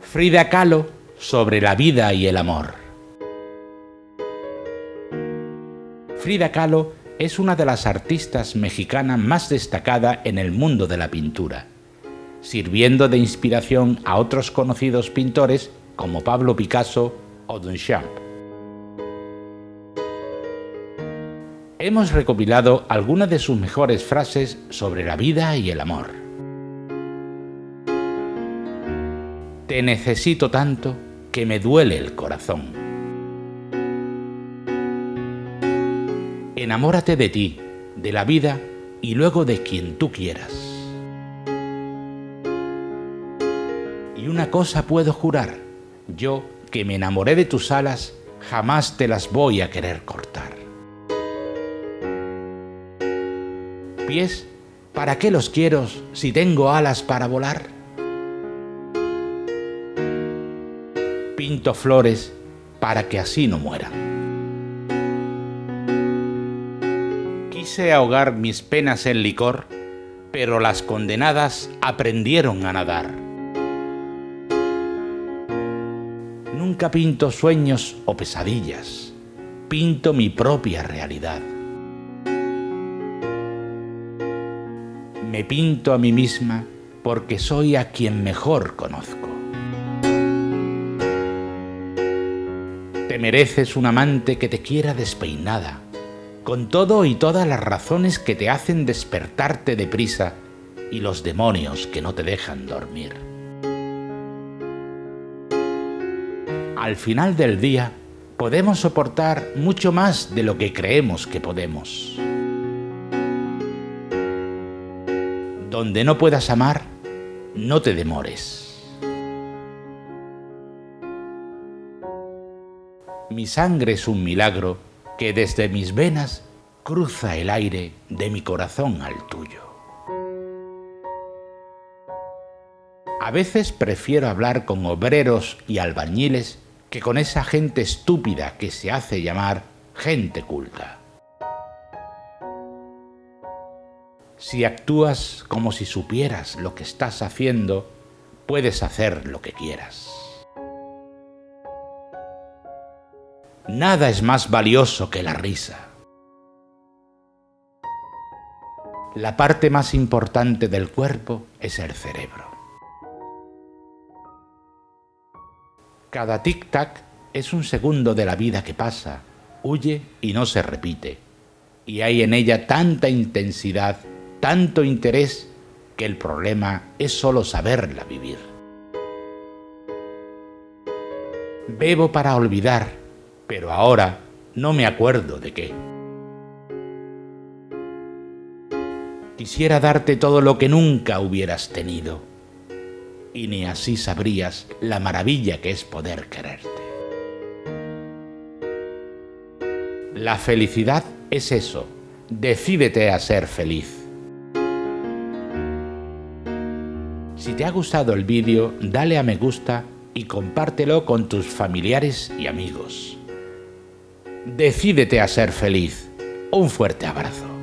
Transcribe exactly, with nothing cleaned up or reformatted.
Frida Kahlo sobre la vida y el amor. Frida Kahlo es una de las artistas mexicanas más destacadas en el mundo de la pintura, sirviendo de inspiración a otros conocidos pintores como Pablo Picasso o Duchamp. Hemos recopilado algunas de sus mejores frases sobre la vida y el amor. Te necesito tanto que me duele el corazón. Enamórate de ti, de la vida y luego de quien tú quieras. Y una cosa puedo jurar, yo que me enamoré de tus alas, jamás te las voy a querer cortar. Pies, ¿para qué los quiero si tengo alas para volar? Pinto flores para que así no mueran. Quise ahogar mis penas en licor, pero las condenadas aprendieron a nadar. Nunca pinto sueños o pesadillas, pinto mi propia realidad. Me pinto a mí misma porque soy a quien mejor conozco. Te mereces un amante que te quiera despeinada, con todo y todas las razones que te hacen despertarte deprisa y los demonios que no te dejan dormir. Al final del día, podemos soportar mucho más de lo que creemos que podemos. Donde no puedas amar, no te demores. Mi sangre es un milagro que desde mis venas cruza el aire de mi corazón al tuyo. A veces prefiero hablar con obreros y albañiles que con esa gente estúpida que se hace llamar gente culta. Si actúas como si supieras lo que estás haciendo, puedes hacer lo que quieras. Nada es más valioso que la risa. La parte más importante del cuerpo es el cerebro. Cada tic-tac es un segundo de la vida que pasa, huye y no se repite. Y hay en ella tanta intensidad, tanto interés, que el problema es solo saberla vivir. Bebo para olvidar, pero ahora no me acuerdo de qué. Quisiera darte todo lo que nunca hubieras tenido, y ni así sabrías la maravilla que es poder quererte. La felicidad es eso, decídete a ser feliz. Si te ha gustado el vídeo, dale a me gusta y compártelo con tus familiares y amigos. Decídete a ser feliz. Un fuerte abrazo.